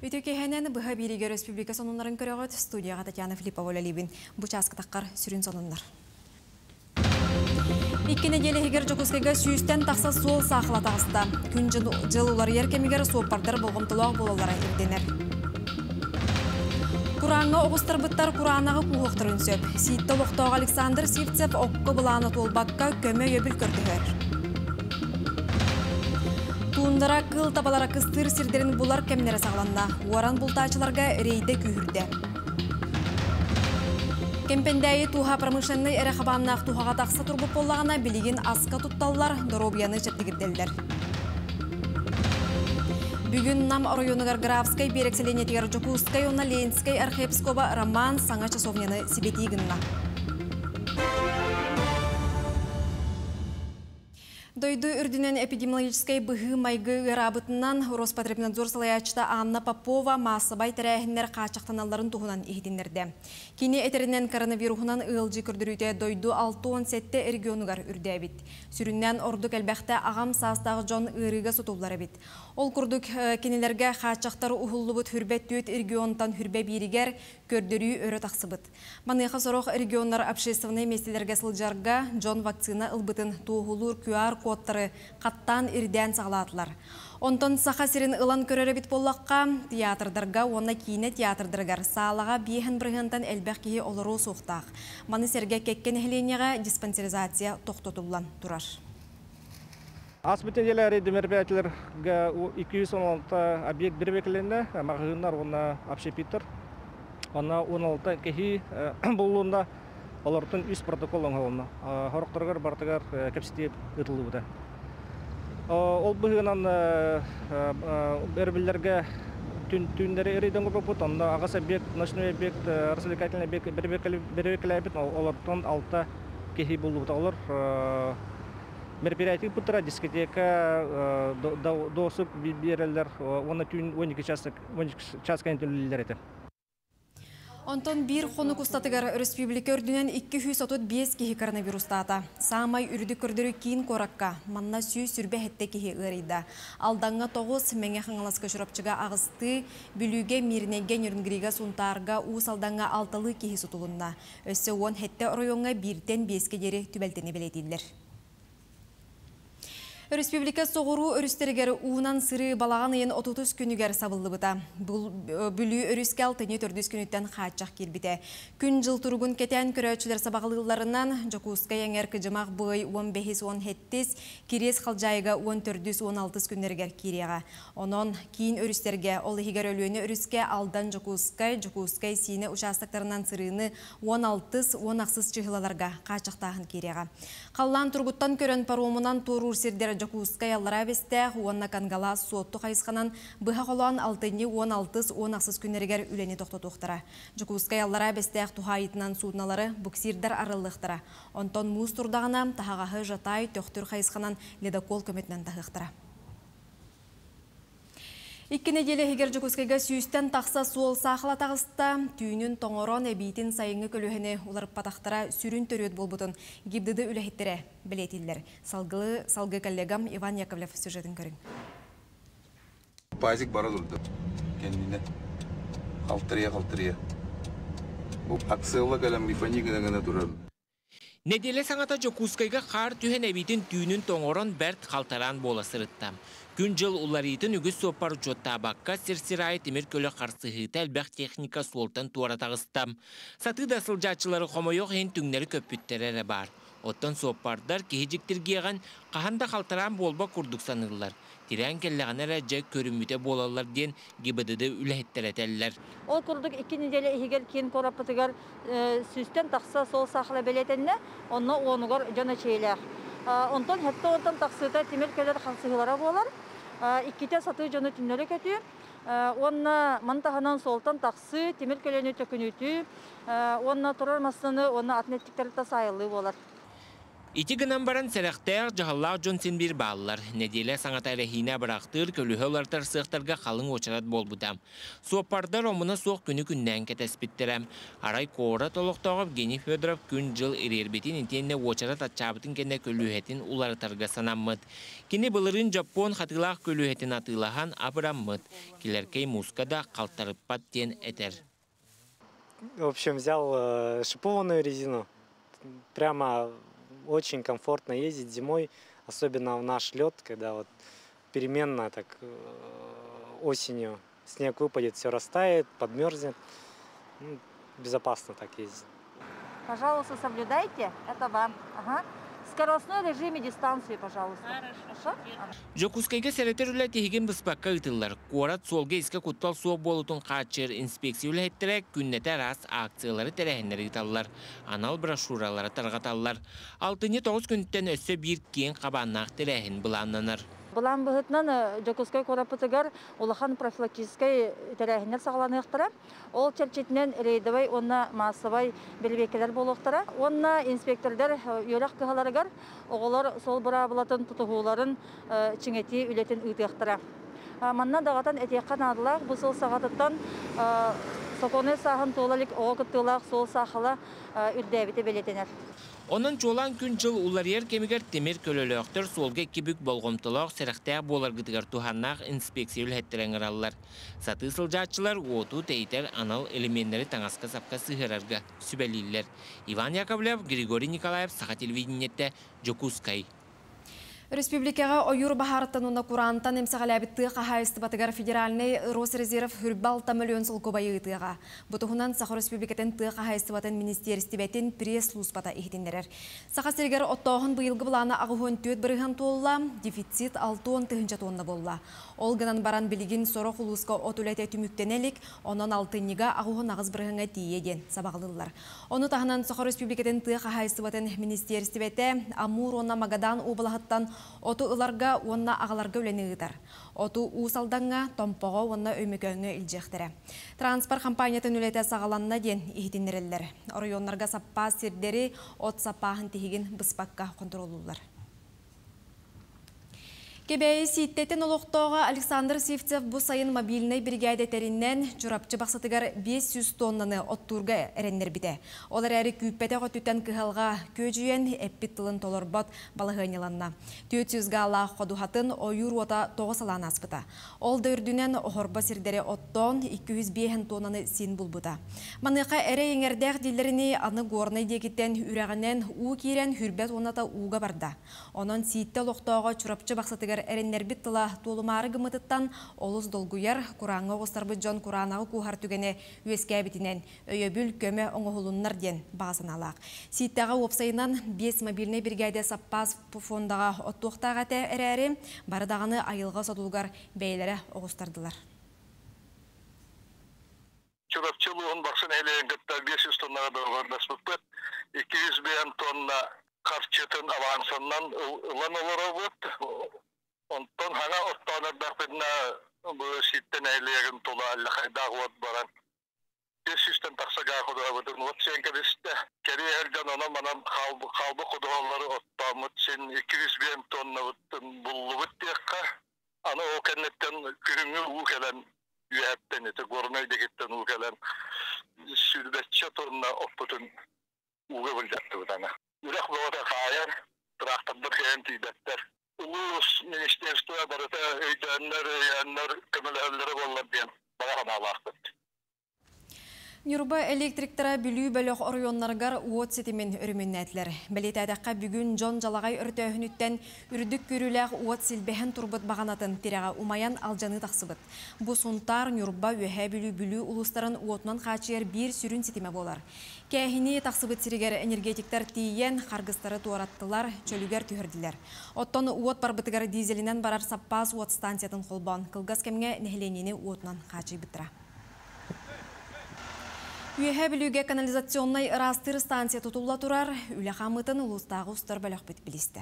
Ütükehenen бұға Береге Республика сонунларын көріғыт студияға Татьяна Филиппова лебин. Бұчасқы таққар сүрін сонунлар. Икки неделе хегер жокускайга сүйістен тақса сол сақыла тағыста. Күн жыл олар еркемегер соопардар болғымтылуақ болалара ерденер. Құранға оғыстар бұттар Құранағы қуғықтыр үнсөп. Сийтті оқтауға Александр Сивцев оққы бұланы толбаққа көмі өбіл көрдігер. Туындара кыл табалара кыстыр сирдерін бұлар кемнері сағланна. Уаран бұлтачыларға рейді күйірді. Кемпендәйі туға промышленный әрі қабаннақ туғаға тақсы тұрбып болағына білеген асқа тұтталылар Доробияны чәптігірделдер. Бүгін нам районығар Графскай, Берекселенетігер Жокускай, онна Ленскай, Архепскоба, Роман, Саңа часовняны Сибетигінна. Дойду үрдінен эпидемиологическай бұғы майғы ғырабытынан Роспотребнадзор салаячта Анна Попова массабай тәрәхінлер қачақтаналарын тұғынан ехетіндерді. Кені әтерінен коронавирухынан ұлжы күрдіруде дойду 6-17 регионугар үрдәбіт. Сүріннен ордық әлбәқті ағам састағы жон ұйрыға сұтулары бит. Ол күрдік кенелерге қачақтары ұғылы бұд хүрбәт түйет регионтан хүрбә берігер көрдірі өрі тақсыбыт. Маныға сорох регионлар общественный местелерге сылжарға жон вакцина ұлбытын туғылыр QR кодтары қаттан ирден сағалатылар. Онтон саха сирин ылан көрері бит боллаққа театрдарға, онна кейіне театрдырғар сағалаға бейхін бірғынтан әлбәқ кейі олыру соқтақ. Маны серге кеккен әхленеға диспансеризация тоқтотулан тұрар. Асбітен елі рейді мероприятияларға 216 объект бербекілінді, мағығынар оны общепитер. Она 16 кехи болуында олардың үз протокол оңғалына. Хорықтырғар бартығар кәпсетеп ұтылы бұда. Ол бұғынан әрбілерге түндері әрейден көпі бұд. Онда ағас объект, ночной объект, развлекательный объект бербекілі әбет. Олардың 6 кехи болу бұда. Олар мероприятий бұттыра дискотека, досып берелер, оны түн 12 часкайын түнлілер еті. Онтон бір қоны күстатығар республика үрдінен 235 кехи коронавирустата. Самай үрді көрдірі кейін қораққа, манна сүй сүрбе хетте кехи ұрейді. Алданға 9 мәңе қаңыласқа жүрапчыға ағысты, бүліге мирінеген үрінгіриға сұнтарға уыс алданға 6 кехи сұтылынна. Өсі 10 хетте ұрайонға 1-тен 5-ке дері түбәлтені білетілдер. Республика соғыру өрістергері уынан сыры балаған ең 30 күнігер сабылды бұта. Бүлі өріске 6-4 күніттен қатшақ кербіте. Күн жыл тұрғын кетен көрәтшілер сабағылыларынан Жокуска еңер кіжімақ бұй 15-17, керес қалжайға 14-16 күнергер кереға. Онын кейін өрістерге, ол егер өліөні өріске алдан Жокускай сиіне участықтарынан сырыны 16-16 чығылаларға қатшақтағын кереға. Қаллан тұрғыттан көрін паромынан торур сердер Жокускай аллара бесте, уанна кангала суотту қайысқанан бұға қолуан 6-16 күнергер үлені тоқты-тоқтыра. Жокускай аллара бесте тухайытынан суыдналары бүксирдер арылықтыра. Онтон мұз тұрдағына тағағы жатай төқтір қайысқанан ледокол көметінен тағықтыра. Икки неделе хегер Жокускайга сүйістен тақса суол сақыла тағыста, түйінін тоңорон әбейтін сайыңы көліхіне олар патақтара сүрін төрет болбутын гибдіді үләхеттері білетілдер. Салғы коллегам Иван Яковлев сюжетін көрін. Пазик бара durdu kendine. Kaltırıya. Bu aksiyonla gelen mifani gına durur. Nedelе саңата Жокускайга қар түйен әбейтін түйінін тоңорон бәрт қалтаран бола сырытта. Күн жыл уларитын үгіз сопар жотта баққа сірсірай темір көлі қарсығыты әлбәқ техника солтан туара тағыстам. Саты да сылжачылары қомойоқ ең түңнері көппіттері бар. Оттан сопардар кехежіктергеған қағанда қалтаран болба күрдік санылар. Тирен келләғын әрәжі көріміте болалар ден гибедіді үләхеттер әтәлілер. Ол күрдік 2 неделе егер кен корапытығар сүстен тақса сол сақылы белетенне, онны оңығар жана чейләқ. Онтан хәтті онтан тақсыта темір көлер қаңсығылара болар. 2-те саты жаны түннері көті. Онна мантағынан солтан тақсы темір көлені төкінеті. Онна тұрар масыны, онна атнеттіктері сайылы болар. Ити гынан баран сәрәқтәр жағаллақ Джонсен бір балылар. Неделе саңата рәхіне бірақтыр көлігі олартар сықтарға қалың очарат бол бұдам. Суаппардар омына соқ күні күннен кәтәспеттерім. Арай қоғыра толықтағып Гений Федоров күн жыл ерербетін интенне очарат атчабытын кәнде көліғетін уларытарға санаммыд. Кені бұлырын Жапон қатылақ көліғетін атылаған апыраммыд. Келеркей мускада қалтарыппат тен әтер. В общем, взял шипованную резину. Прямо очень комфортно ездить зимой, особенно в наш лед, когда вот переменно так осенью снег выпадет, все растает, подмерзнет. Безопасно так ездить. Пожалуйста, соблюдайте. Это вам. Ага. Скоростной режиме дистанции, пожалуйста. Хорошо? Жокускайга сәрәтер үлі тегін бұспаққа ұтылар. Қорат солға еске құттал суық болутын қачыр инспекция үлі әттірек күннеті рас акциялары тәрәхінлері ұталылар. Анал брошюралары тарғаталылар. 6-9 күнттен өссі бір кен қабаннақ тәрәхін бұланнанар. Бұлан бұғытнан Жокускай корапытыгар улахан профилактической тәрәхінер сағаланы Ол чәрчетінен рейдовай, онна массовай белбекелер болуқтара. Онна инспектордар үйелек кығаларыгар, оғылар сол бұра бұлатын тұтығуларын чіңети үлетін ұйтықтара. Манна дағатан әтеққан адылақ, бұл сол сағатыттан соқоны сағын тоғылық оғы күттілақ сол сақылы үрдәбеті белетенер. Onun çoğulan gün jıl ular yer kemiger temir kölölöktür solga kibük bolğomtulaq sərəxtəq bolar gıdıgar tuhannaq inspeksiya ülhəttirən ırallar. Satı sılcaççılar otu teyter anal elementleri tangaska sapka sığırarga sübəlillər. Ivan Yakovlev, Grigorий Николаев, Saha televideniyette, Жокускай. Республикаға ойыр бахарыттануына Курантан емсағалябітті қағайысты батығар федеральный Росрезерв хүрбалта миллион сыл көбайы ұтыға. Бұтығынан Саха Республикатын тұғы қағайысты батын министерстібетін пресс-лус бата ехетіндерер. Саха сергер оттауғын бұйылғы бұланы ағуын төт біріған толла, дефицит 6-10 тұхынча тонна болла. Ол гынан баран білігін соры құлысқа отуләте түміктенелік, онын 6-ніға ағуын ағыз біріғанға тиеден сабағылылар. Оны тағынан Саха Республикатын тұғы қағайысты батын министерстібеті Амур, онна Магадан обылағыттан оту ыларга онна ағаларга үләні ұйтар. Оту ұсалданға томпоға онна өймекөңі үлжектірі. Транспорт компаниятын үләті сағаланына ден ехетіндерелер. Орайонларға саппа сирдері от саппағын тегін бұспаққа контролулар. Кебәйі ситтетін олықтауға Александр Сивцев бұл сайын мобильный бригадетерінен жұрапчы бақсатығар 500 тоннаны оттурға әрендер біде. Олар әрі күйппәті қотүттен кығалға көжүйен әппет тылын толырбат балығынеланна. 400-ға алақ қодуғатын ойыр ота тоғысалан аспыта. Ол дөрдінен оғырба сирдері оттон 205 тоннаны син бұлбыта. Маныға әрі еңердәқ дилеріні аны горны декеттен үрәғінен у керен хүрбәт оната уға барда. Онын ситті олықтауға жұрапчы бақсатығар әрендер біттіла толымары гымытыттан олыз долгуяр Кураңы ғостарбы Джон Куранағы кухар түгені өске бітінен өйөбіл көмі оңығылыннар ден бағасын алақ. Ситтаға опсайынан 5 мобильный бригада саппас фондаға оттуқтаға әрі бардағаны айылға сатылғар бәйлері оғыстардылар. Çorapçılığın baksın eleyen gıtta 500 tonnaya doğru nasıl 200 bin tonna karçıtın avansından ulan olarak ondan hana ottanlar da bu sitten eleyen tola Allah'a dağıt baran 500'ten taksaga kodavatın ot sen kadiste keri her can ona manam kalbu kodaları ottamut sen 200 bin tonna bullut diyekka ana o kennetten kürümü ukelen üyetten ete gornay deketten ukelen sürdetçe tonna oputun uge buljattı bana ürek boğda kayar traktabdır hentidetler Ulus ministerstoya barata öйдәннәр, яннар, көмеләләре булып дигән. Багана вакыт. Нюрба электриктара бүлүү бөлөк орыйоннаргар уот сетимен өрүмүннәтләр. Белетәдәккә бүгүн Жон Жалагай өртөһүнүттен үрдүк көрүләк уот силбеһен турбут баганатын тирәгә умаян алжаны тахсыбыт. Бу сунтар Нюрба өһә бүлүү улустарын уотнан качыр бир сүрүн сетиме болар. Кәһини тахсыбыт сиригер энергетиктер тиен каргыстары туараттылар, чөлүгер түһөрдиләр. Оттон уот барбытыгар дизелинен барар саппас уот станциятын колбон. Кылгас кемге нехленини уотнан качы битра. Үйәһә білуге канализационный ырастыр станция тұтулла тұрар, үлі қамытын ұлыстағы ұстар бөлік біт білісті.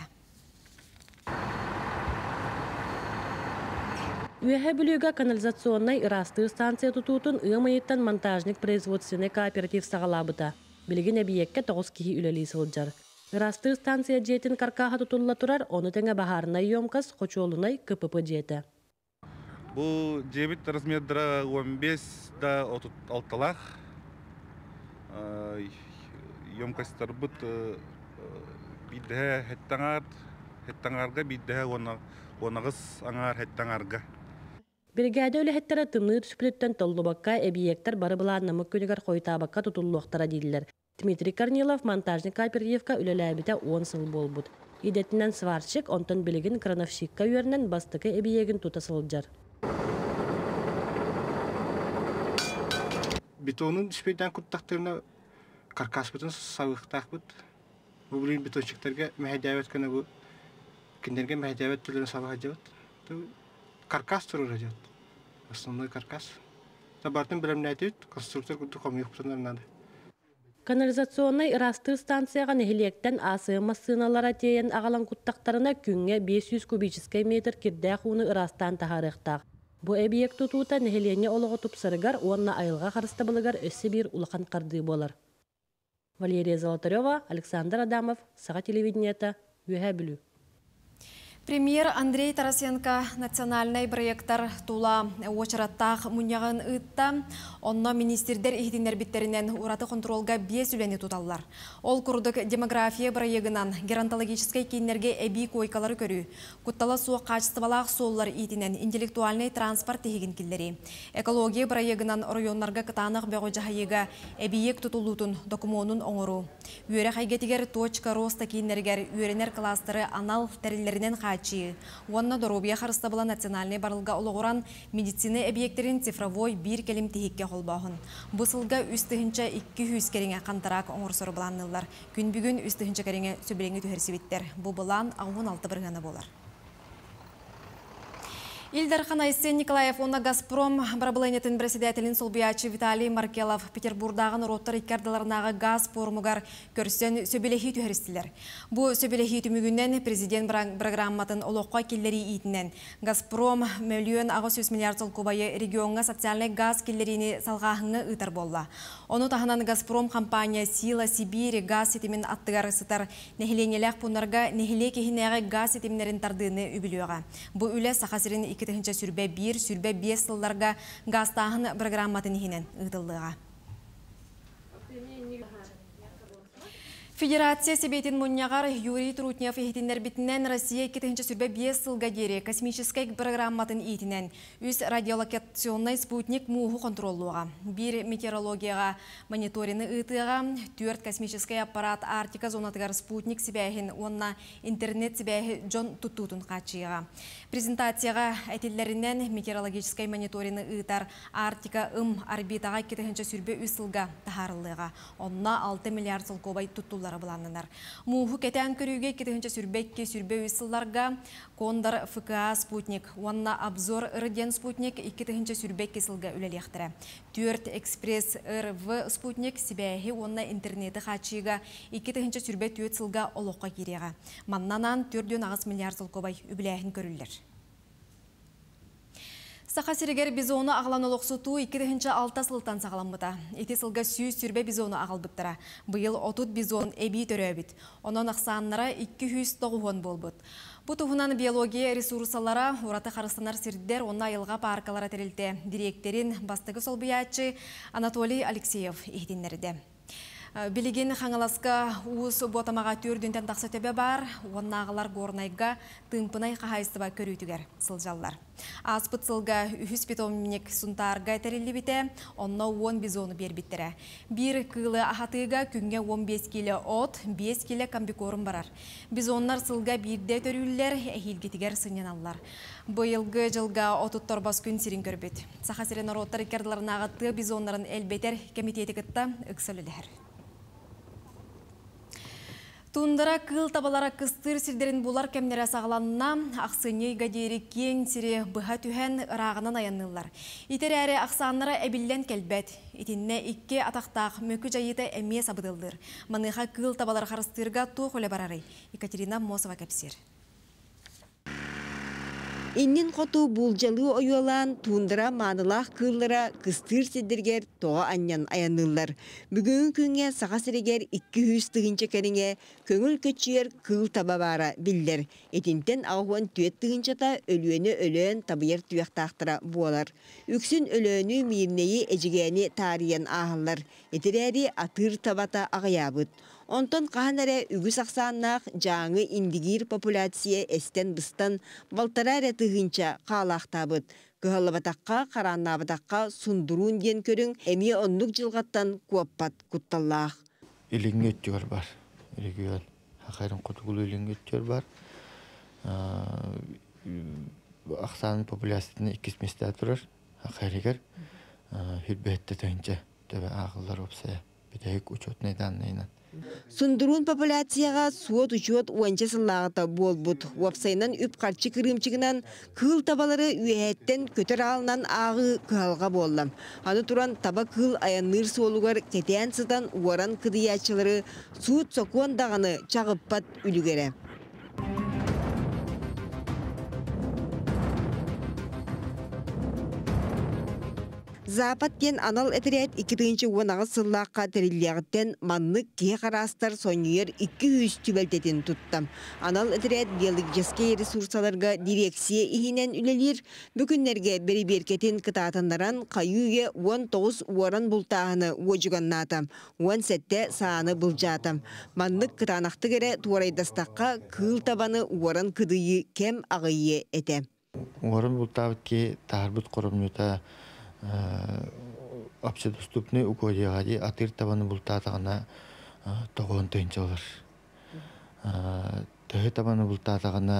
Үйәһә білуге канализационный ырастыр станция тұтутын ұйымайыттан монтажник производственный кооператив сағалабыта. Білген әбиекке 9 кихи үлелі сылджар. Ырастыы станция жетін каркаха тутулла турар, оны теңе бахарынай йомкас, қочуолунай КПП жеті. Бұл жебіт размердара 15 да 36 йомкастар бұт биддәһә хеттаңарға биддәһә онағыз аңар хеттаңарға. Бригада өліхеттері тымны түспіліттен толлубакка әбиектер бары бұлан намық көнігер қойтабакка тұтулуқтара дейділер. Дмитрий Корнилов монтажник кооперативка үлеләбіте 10 сыл болбуд. Идетінен сварщик, онтон білігін крановщикка үйерінен бастықы әбиегін тұтасылджар. Бетонun düşpeyden kuttaqtırına karkas bütün savıqtaq bud. Bu bilin betonçiklerge mehdavet kana bu kinderge mehdavet türlerini savıqacak. Karkas tururacak. Основной karkas. Tabartın bilimnәтет конструктор куту комыйық бұтынарынады. Канализационный ырастыы станцияға нехилектен асыйма сыналара тейен ағалан куттақтарына күнге 500 кубический метр кирдәқ уны ырастан тахарықтақ. Бу объект тутута нехилене олығы тупсырыгар, онна айылға қарысты бұлығар өсі бір улақан қарды болар. Валерия Золотарева, Александр Адамов, Саға телевидениета, Үйә білу. Премьер Андрей Тарасенко национальный проекттар тула очараттақ мұнияғын ұтта, онна министердер ихтинер биттерінен ураты контролга 5 үлені туталлар. Ол күрдік демография проегынан геронтологической кейінерге әбей койкалары көрі, күттала суық қачыстыбалақ соллар итінен интеллектуальный транспорт тегін келдері. Экология проегынан районларға кытанық бәғі жағайыға әбейек тұтылутын документын оңыру. Үйері қайгетігер точка роста кейінергер үйерінер кластыры анал тәрілерінен Онна Доробия харыста была национальный барылга олығыран медицина объектерин цифровой бір келім тихикке қолбағын. Бұсылға үстігінші 200 кереңе қантарақ оңырсыры бұланылар. Күн бүгін үстігінші кереңе сөбіреңі түхерсібіттер. Бұл бұлан 16 бірғаны болар. Ильдар Ханайсен Николаев онна Газпром барабылайнетін председателін Солбиячы Виталий Маркелов Петербурдағын роттар иккардаларынағы газ форумығар көрсен сөбелехи түхерістілер. Бұл сөбелехи түмігінен президент программатын олыққа келлері итінен. Газпром миллион 900 миллиард сол кубайы регионға социальный газ келлеріні салғағыңы ұтар болла. Оны тағынан Газпром компания Сила Сибири газ сетімін аттығар сытар нехиленелек пұнарға нехиле кехінеғі газ сетімнерін тардыны үбілуға. Бұл үлі сақасырын Тыхынча сүрбе 1, сүрбе 5 сылларға газтағын программатын ехінен ұйтылдыға. Федерация себетін мұнияғар Юрий Трутнев ехетіндер бітінен Россия 2-ші сүрбе 5 сылға дері космическай программатын етінен үз радиолокационный спутник мұғы контролуға. Бір метеорологияға мониторины ұйтыға, 4 космическай аппарат Арктика зонатығар спутник себәйін, онна интернет себәйі Джон Туттутын қачыға. Презентацияға әтелерінен метеорологическай мониторины ұйтар Арктика орбитаға 2-ші сүрбе 3 сылға тахарылыға. Онна 6 миллиард сыл кобай туттулар бұланынар. Мұғы кетен көріге 2-ші сүрбекке сүрбе үсілларға Кондар ФКА спутник, онна обзор ырден спутник 2-ші сүрбекке сылға үлелектірі. 4 экспресс РВ спутник себәйі онна интернеті қачыға 2-ші сүрбе 4 сылға олыққа кереға. Маннанан 4,9 миллиард сыл кобай үбіләйін көрілдер. Сақасырегер бизоны ағылан олықсуту 2-6 сылтан сағаламыда. Еті сылға сүйіз сүрбе бизоны ағылбыттыра. Бұйыл 30 бизон әбей түрі өбіт. Онын ақсанлара 209 болбыт. Бұ тұғынан биология ресурсалара ораты қарыстанар сірдер онна айылға паркалара терілді. Директорин бастығы солбиячы Анатолий Алексеев ехденлерді. Билеген қаңыласқа уыз ботамаға түрдінтен тақсы төбе бар, оннағылар горнайға тымпынай қағайыстыба көрітігер сылжалар. Аспыт сылға 3 питомник сұнтарға тәрелі біте, онна 10 бизоны бербіттірі. Бір кылы ағатыға күнге 15 келі от, 5 келі комбикорын барар. Бизонлар сылға бірде төрілілер, әйілгетігер сынен алылар. Бұйылғы жылға 30 бас күн сирин көрбет. Сақасырен ороттар икерділарын ағатты бизонларын әлбетер комитеті кітті үксілілер. Тундара кыл табалара кыстыр сирдерин булар кемнере сағаланына ақсыны гадері кен сире бұға түхен рағынан аяннылар. Итер әрі ақсанлара әбілден кәлбәт. Итінне 2 атақтақ мөкі жайыты әме сабыдылдыр. Маныға кыл табалар қарыстырға туқ өлі барары. Екатерина Мосова кәпсер. Иннин қоту булжалы ойолан туындыра манылақ кыллыра кыстыр седдергер тоға аньян аянылар. Бүгін күнге саға сірегер 200 тығынчы кәріңе көңіл көтчер кыл таба бара білдер. Етінтен ағуан түйет тығынчата өліені өліен табыер түйяқтақтыра буалар. Үксін өліені мейірнеyi әжігені тариян ағылар. Етерәрі атыр табата ағаябыд. Онтон қағанары үгіс ақсаннақ жаңы индигир популяция эстен быстан балтарар тыгынча қалақтабыд. Кығалабатаққа, қараннабатаққа сундуруын ден көрің әме оннук жылғаттан куаппат күтталлақ. Илинге өттігер бар. Илигер хақайрын құтығыл илинге өттігер бар. Ақсанын популяцияны 2 месте тұрар. Хақайрегер хүлбәтті тәнче төбе ағылар опсая. Бедәйік учетный данныйнан. Сундурун популяцияға суот учет уанча сыллағыта болбут. Уапсайынан үп қарчы кырымчығынан кыл табалары үйәттен көтер алынан ағы кылға боллам. Аны туран таба кыл аяныр солугар кетен сытан уаран кыдыячылары суут сокуан дағаны чағыппат үлігері. Запаттен анал әтірет 2-ші уанағы сыллаққа тәрілләғіттен манны кие қарастар сонүйер 200 түбәлтетін тұттам. Анал әтірет биологический ресурсаларға дирекция ихинен үлелер, бүкінлерге бері беркетін кытатындаран қайуге 19 уаран бұлтағыны уожуганнатам, 10 сәтті сағаны бұлжатам. Манны кытанақты кәрі туарайдастаққа кыл табаны уаран кыдыйы кем ағыйы әті. Уаран бұлтағыт ке тағырбыт қорымнута общедоступный угодияға атыр табаны бұлтатағына тоғын түйінші олар. Төхі табаны бұлтатағына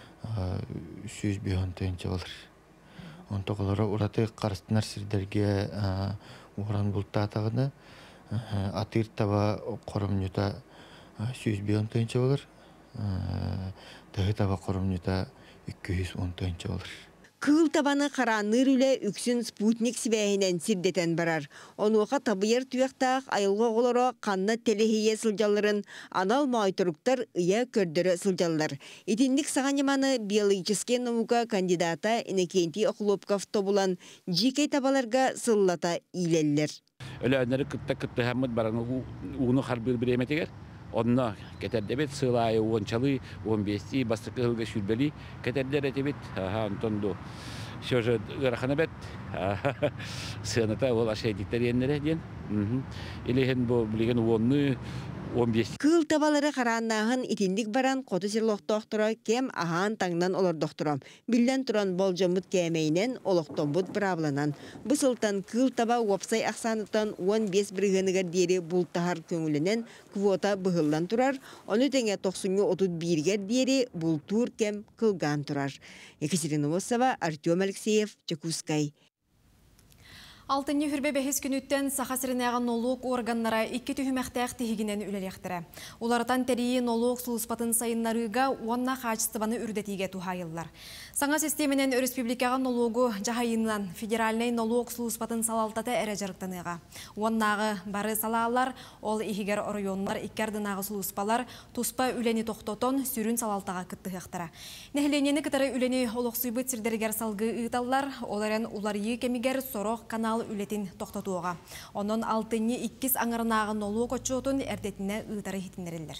100 түйінші олар. Он тоғылары ұраты қарыстынар сірдерге ұғыран бұлтатағына атыр таба қорымнута 100 түйінші олар. Төхі таба қорымнута 210 түйінші олар. Кыл табаны қараныр үлі үксін спутник сібәйінен сирдетен барар. Онуға табыер түйяқтақ айылға олары қанна телехие сылжаларын анал майтыруктар ұя көрдірі сылжалар. Итіндік сағанеманы биологический наука кандидата Иннокентий Охлопков тобулан жекей табаларға сыллата илелер. Өлі өнері күтті хамыд бараны уыны қарбыр бір еметегер. Онна кетердебет сылайы 10-чалы, 15-ти бастықы ғылға шүрбелі кетердер әтебет. Антонду сөзі ғырақаны бәт. Сыяната ол ашай диктер еннері ден. Илеген бұл білеген 10-ны 15. Кыл табалары қараннағын итіндік баран қоты серлоқтоқтыра кем ахан таңнан олар доқтырам. Білден тұран болжамыт кәмейнен олықтон бұд бұрабыланан. Бұсылтан кыл таба уапсай ақсанытан 15 біргінігер дері бұлтағар көңілінен квота бұғылдан тұрар. Оны тәңе 90-31-гер дері бұлтур кем кылған тұрар. Екатерина Восова, Артем Алексеев, Чекускай. Алтынны хүрбе бәхес күніттен сақасырынаған налог органнара 2 түхімәқтәқ тегінен үлелектірі. Олардан тәрейі налог сұлыспатын сайынларыға онна қачыстыбаны үрдетеге тухайылар. Саңа системенен республикаға налогу жағайынынан федеральный налог сұлыспатын салалтаты әрі жарықтаныға. Оннағы бары салалар, ол ихигер орайонлар иккардынағы сұлыспалар тұспа үлені тоқтотон сүрін салалтаға кіттіғықтыра. Нәхіленені кітары үлені олықсыйбыт сірдергер салғы ұйталар, оларын уларйы кемигер сороқ канал үлетін тоқтатуға. Onun 6-2 аңырынағы налог отчетын әрдетіне ұйтары хитінерелер.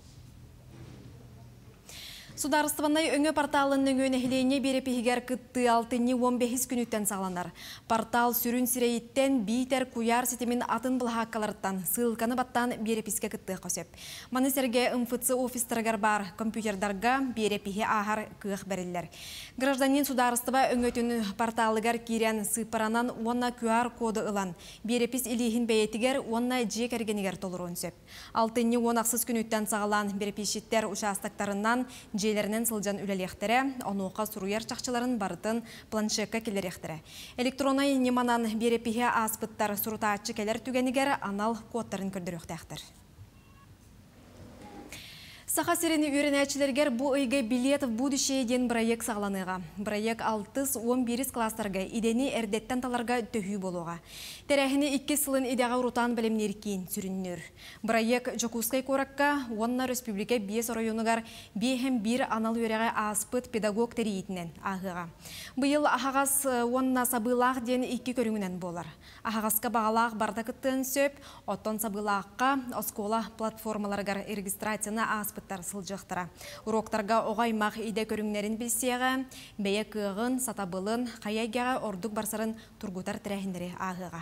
Сударыстыванай өңі порталының өнәхілене беріп егер күтті 6-15 күніттен сағланар. Портал сүрін сірейттен бейтер куяр сетемен атын бұлхаққаларыттан, сылқаны баттан беріп іске күтті қосеп. Манысерге МФЦ офистарғар бар компьютердарға беріп еге ағар күғық бәрілер. Гражданин сударыстыва өңөтін порталығар керен сыпаранан онна QR коды ылан. Беріп іс илейхін бәйетігер онна жек әргенігер толыр өнсеп. 6-10 күніттен сағалан беріп ішеттер ұшастақтарынан жейлерінен сылжан үлелектері, онуға сұруяр чақчыларын барытын планшетка келеректері. Электронай неманан берепіге аспыттар сұрутаатчы келер түгенігер анал кодтарын көрдіріқтәқтір. Саха сирени үйренәчілергер бұ үйге билет в будущее ден проект сағланыға. Проект 6-11 кластарға идені әрдеттен таларға төхі болуға. Тәрәхіні 2 сылын идеға ұрутан білімнер кейін сүріннер. Проект Жокускай коракка, онна республика 5 районығар 5-1 анал өреға аспыт педагог тәрейітінен ағыға. Бұйыл ағағас онна сабылақ ден 2 көріңінен болар. Ағағасқа бағалақ барда күттін сөп, оттон сабылаққа оскола платформаларғар регистрацияны аспыттар сылжықтыра. Уроктарға оғаймақ иде көріңнерін білсеға, бәйе кығын, сатабылын, қаяйгеға ордық барсарын тұргутар тірәхіндері ағыға.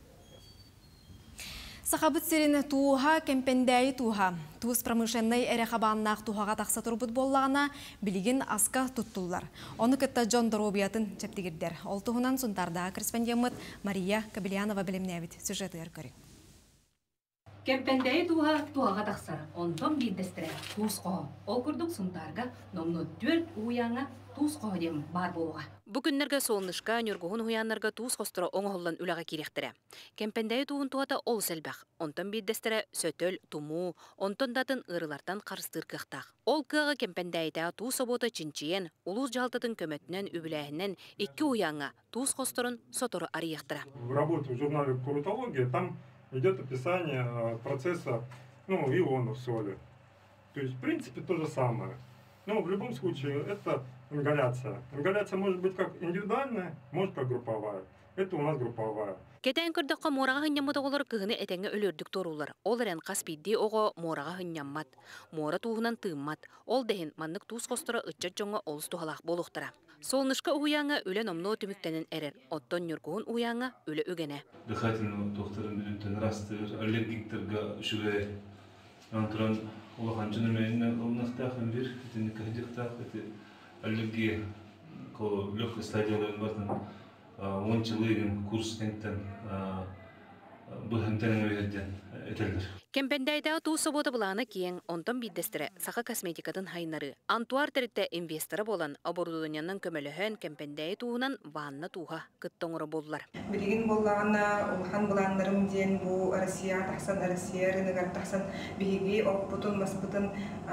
Сақабыт серін туға, кемпендәйі туға. Туыз промышленный әрі қабаннақ туғаға тақса тұрбыт боллағына білігін асқа тұттылар. Оны күтті Джон Доробиятын чәптігірдер. Ол туғынан сұнтарда корреспондент Мария Кабелянова білімнәбіт сюжеті әркөрі. Кемпендәйі туғаға тақсар. Онтон бейдестірі туыз қоғы. Ол күрдік сұнтарға номны 4 уяңа туыз қоғы дем бар болуға. Бүгіннерге солнышқа, нөргіғын хуяннарға туыз қостыры оңғылын үліға керектірі. Кемпендәйі туғын туғата ол сәлбәқ. Онтон бейдестірі сөтөл, туму, онтон датын ұрылардан қарыстыр қықтақ. Ол кығы кемпендәйді туыз собота чинчиен, улуыз жалтатын көмөтінен үбіләйінен 2 уяңа туыз қостырын соторы арияқтыра. В работе в журнале «Курутология» там идет описание процесса ионов соли. То есть, в принципе, то же самое. Но в любом случае это ингаляция. Ингаляция может быть как индивидуальная, может как групповая. Это у нас групповая. Кетен көрдіққа мораға хыннямыда олар кығыны әтәңі өлердік торулар. Оларен қаспейді оға мораға хынняммат. Мора туғынан тыыммат. Ол дәхін маннық туыз қостыра ұтчат жоңа олыс туғалақ болуқтыра. Солнышқа уяңа өлі номно түміктенін әрер. Оттон нүргуын уяңа өлі өгене. Дыхательный тоқтарын үлінтен растыр, аллергиктерға үшіге антыран олақанчыны мәйінне олнақтақын бір, әтені кәдіктақ, аллергия легкой стадияларын бартын 10 жылығын курс кенттен бұхымтенің өйерден әтелдір. Кемпендәйді туыз собота бұлағына кейін онтон бейдестірі сақа косметикатын хайнары. Антуар тәрітті инвесторы болан оборудованияның көміліхін кемпендәйі туғынан ванна туға күттоңыры болылар. Білігін болағына ұлған бұланларым ден бұл Россия тақсан, Россия рынығар тақсан бігі оппутын, маспытын,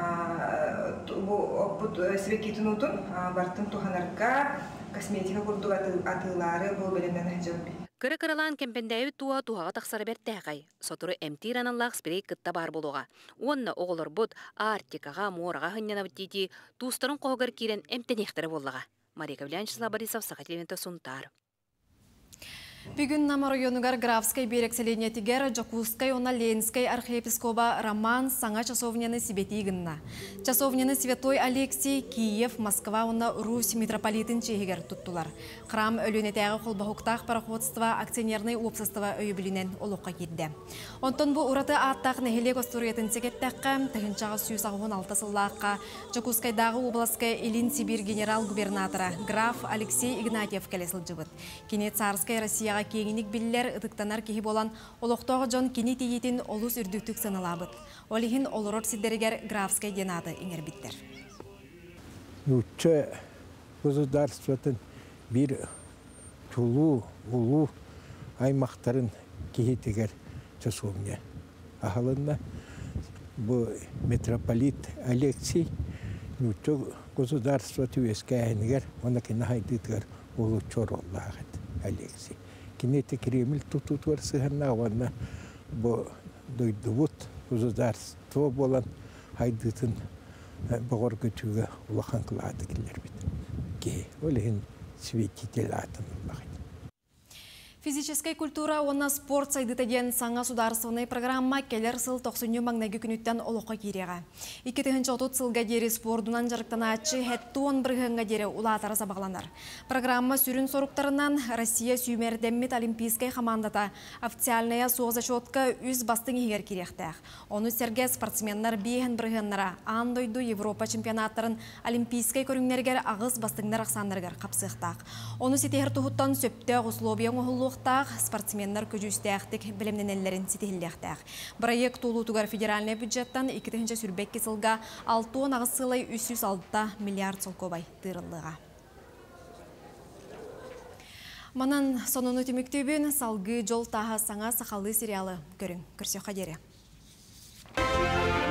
оппут свекетін ұтын, бартын туғанарға косметика күрдіг атылары бұл бөлімнен әжілбей. Кыры-кырылан кемпендәйі туға тақсары бәрттәғай. Сотыры әмтирананлақ спрей кытта бар болуға. Онна оғылыр бұд Артикаға, Мораға хыннана бүттейді туыстарын қоғығыр керен әмтенектері болуға. Мария Кавлянчысла Борисов, Сақа телевизионы Сунтар. Бүгін Намар районығар Графскай берекселене тегер Жокускай она Ленскай архиепискоба Роман Саңа часовняны Сибетигінна. Часовняны Святой Алексей, Киев, Москва она Русь митрополитын чегер туттулар. Храм өлөнетәгі қолбақуқтақ пароходства акционерный общество өйбілінен олыққа келді. Онтон бұл ұраты аттақ нәхелек остуриятын секеттәққа, тәхіншаға сүйіс ағуын 6 сыллаққа Жокускайдағы обласкай Илин Сибир генерал-губернатора граф Алексей Игнатьев кәлесіл жыбыт. Кенет Царскай Россия кеңінік білілер ұтықтанар кеге болан олықтағы жон кені тейетін олыс үрдіктік сынылабыт. Олығын олырор сиддерігер Графскай денаты еңербіттер. Үтчі государствотын бір улу аймақтарын кейтігер часовня. Ағалында бұл митрополит Алексей үтчі государство түйеске әйнігер, оны кені хайдытығар улу чор олағыд Алексей. Кинете Кремль тут сыгана ванна бо дойдувут государство болан хайдытын багор көчүгө улахан кылады келер бит. Ке олен свидетель атын багыт. Физическая культура онна спорт сайдытаден саңа сударственный программа келер сыл 90 маңнайгы күніттен олыққа кереға. 2030 сылға дері спордунан жарықтана атчы хәтті 11 дері улатары сабағланар. Программа сүрін соруқтарынан Россия сүймердеммет олимпийскай командата официальная соғза шотка үз бастың егер керектәқ. Оны серге спортсменнар бейхен біргеннара андойду Европа чемпионаттарын олимпийскай көріңнергер ағыз бастыңнар ақсандыргар қапсықтақ. Оны сетехер тұхыттан сөпті ғыслобияң ұғылу спортсменнар көжүстәқтік білімненелерін сетелләқтәқ. Проект улутугар федеральный бюджеттан 2-ші сүрбек кесілға 6 ағысылай 306 миллиард солкобай тырылыға. Манан сонуны түміктөбін салғы жол тағы саңа сақалы сериалы көрің. Көрсе қадері.